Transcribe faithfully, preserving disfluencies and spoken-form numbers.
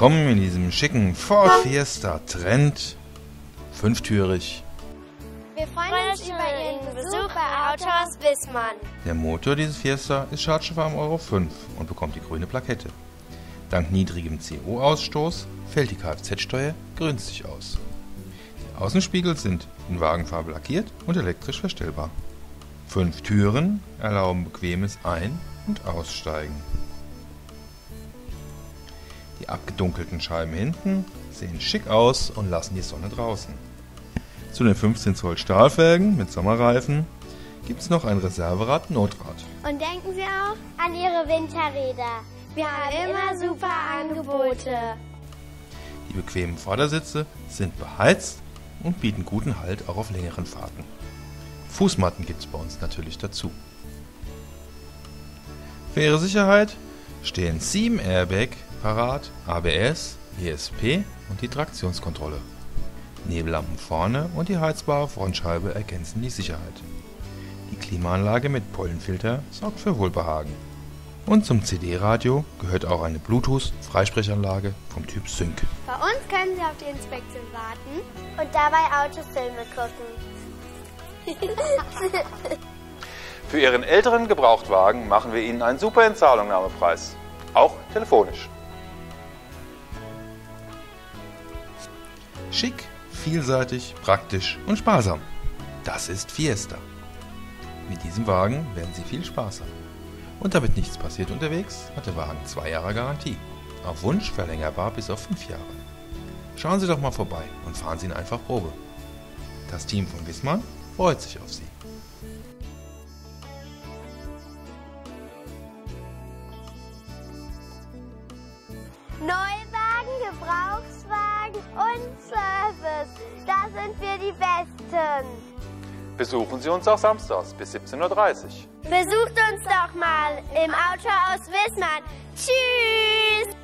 Willkommen in diesem schicken Ford Fiesta Trend, fünftürig. Wir freuen uns über Ihren Besuch bei Autohaus Wissmann. Der Motor dieses Fiesta ist schadstoffarm Euro fünf und bekommt die grüne Plakette. Dank niedrigem C O-Ausstoß fällt die Kfz-Steuer günstig aus. Die Außenspiegel sind in Wagenfarbe lackiert und elektrisch verstellbar. Fünf Türen erlauben bequemes Ein- und Aussteigen. Die abgedunkelten Scheiben hinten sehen schick aus und lassen die Sonne draußen. Zu den fünfzehn Zoll Stahlfelgen mit Sommerreifen gibt es noch ein Reserverad-Notrad. Und denken Sie auch an Ihre Winterräder. Wir haben immer super Angebote. Die bequemen Vordersitze sind beheizt und bieten guten Halt auch auf längeren Fahrten. Fußmatten gibt es bei uns natürlich dazu. Für Ihre Sicherheit stehen sieben Airbag parat, A B S, E S P und die Traktionskontrolle. Nebellampen vorne und die heizbare Frontscheibe ergänzen die Sicherheit. Die Klimaanlage mit Pollenfilter sorgt für Wohlbehagen. Und zum C D-Radio gehört auch eine Bluetooth-Freisprechanlage vom Typ Sync. Bei uns können Sie auf die Inspektion warten und dabei Autofilme gucken. Für Ihren älteren Gebrauchtwagen machen wir Ihnen einen super Entzahlungnahmepreis. Auch telefonisch. Schick, vielseitig, praktisch und sparsam. Das ist Fiesta. Mit diesem Wagen werden Sie viel Spaß haben. Und damit nichts passiert unterwegs, hat der Wagen zwei Jahre Garantie. Auf Wunsch verlängerbar bis auf fünf Jahre. Schauen Sie doch mal vorbei und fahren Sie ihn einfach Probe. Das Team von Wissmann freut sich auf Sie. Neuwagen, Gebrauchswagen und Service. Da sind wir die Besten. Besuchen Sie uns auch samstags bis siebzehn Uhr dreißig. Besucht uns doch mal im Autohaus Wissmann. Tschüss!